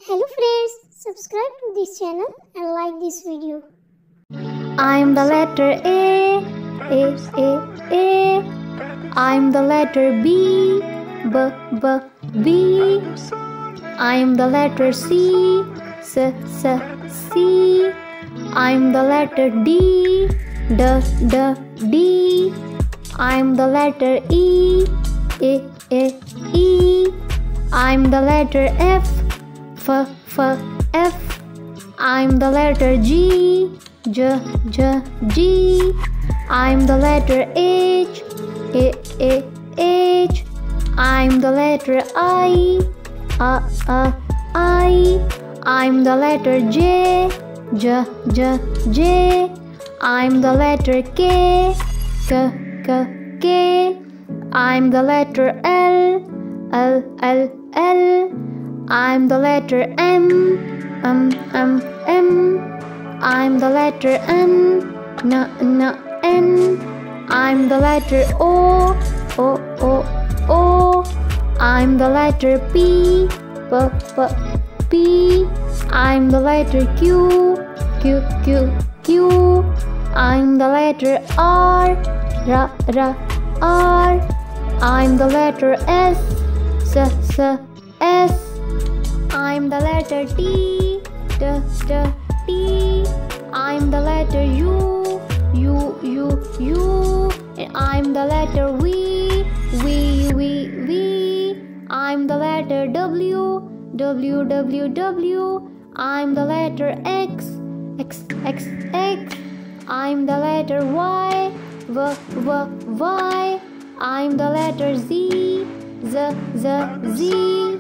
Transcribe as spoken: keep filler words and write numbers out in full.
Hello friends, subscribe to this channel and like this video. I'm the letter A, A, A, A. I'm the letter B, B, B, B. I'm the letter C, S, S, C. I'm the letter D, D, D, D. I'm the letter E, E, E, E. I'm the letter F, F, F, F. I'm the letter G, J, J, G. I'm the letter H, A, A, H. I'm the letter I, A, A, I. I'm the letter J, J, J, J. I'm the letter K, K, K, K. I'm the letter L, L, L, L. I'm the letter M, M, M, M. I'm the letter N, N, N, N. I'm the letter O, O, O, O. I'm the letter P, P, P, P. I'm the letter Q, Q, Q, Q. I'm the letter R, R, R, R. I'm the letter S, S, S, S. I'm the letter T, T, T, T. I'm the letter U, U, U, U. And I'm the letter V, V, V, V. I'm the letter W, W, W, W. I'm the letter X, X, X, X. I'm the letter Y, V, V, Y. I'm the letter Z, Z, Z, Z.